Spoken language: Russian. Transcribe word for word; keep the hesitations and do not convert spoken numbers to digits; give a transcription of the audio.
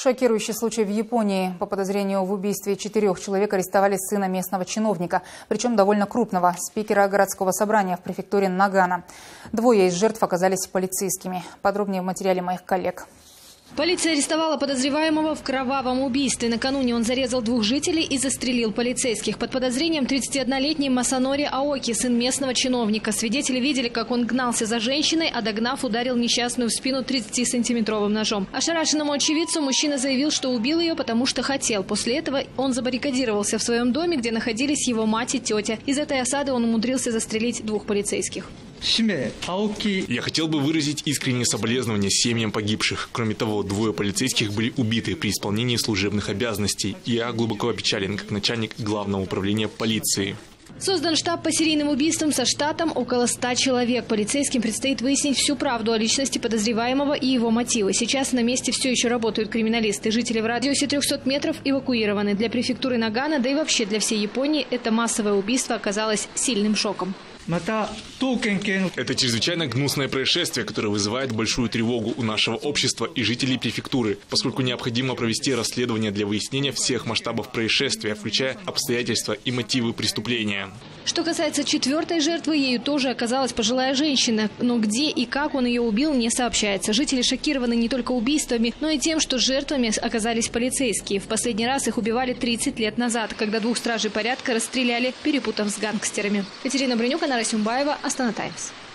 Шокирующий случай в Японии. По подозрению в убийстве четырех человек арестовали сына местного чиновника, причем довольно крупного, спикера городского собрания в префектуре Нагано. Двое из жертв оказались полицейскими. Подробнее в материале моих коллег. Полиция арестовала подозреваемого в кровавом убийстве. Накануне он зарезал двух жителей и застрелил полицейских. Под подозрением тридцатиоднолетний Масанори Аоки, сын местного чиновника. Свидетели видели, как он гнался за женщиной, а догнав, ударил несчастную в спину тридцатисантиметровым ножом. Ошарашенному очевидцу мужчина заявил, что убил ее, потому что хотел. После этого он забаррикадировался в своем доме, где находились его мать и тетя. Из этой осады он умудрился застрелить двух полицейских. Я хотел бы выразить искреннее соболезнование семьям погибших. Кроме того, двое полицейских были убиты при исполнении служебных обязанностей. Я глубоко опечален как начальник Главного управления полиции. Создан штаб по серийным убийствам со штатом около ста человек. Полицейским предстоит выяснить всю правду о личности подозреваемого и его мотивы. Сейчас на месте все еще работают криминалисты. Жители в радиусе трёхсот метров эвакуированы. Для префектуры Нагано, да и вообще для всей Японии, это массовое убийство оказалось сильным шоком. Это чрезвычайно гнусное происшествие, которое вызывает большую тревогу у нашего общества и жителей префектуры, поскольку необходимо провести расследование для выяснения всех масштабов происшествия, включая обстоятельства и мотивы преступления. Что касается четвертой жертвы, ею тоже оказалась пожилая женщина. Но где и как он ее убил, не сообщается. Жители шокированы не только убийствами, но и тем, что жертвами оказались полицейские. В последний раз их убивали тридцать лет назад, когда двух стражей порядка расстреляли, перепутав с гангстерами. Катерина Бринюк, Анара Сюмбаева, Астана Таймс.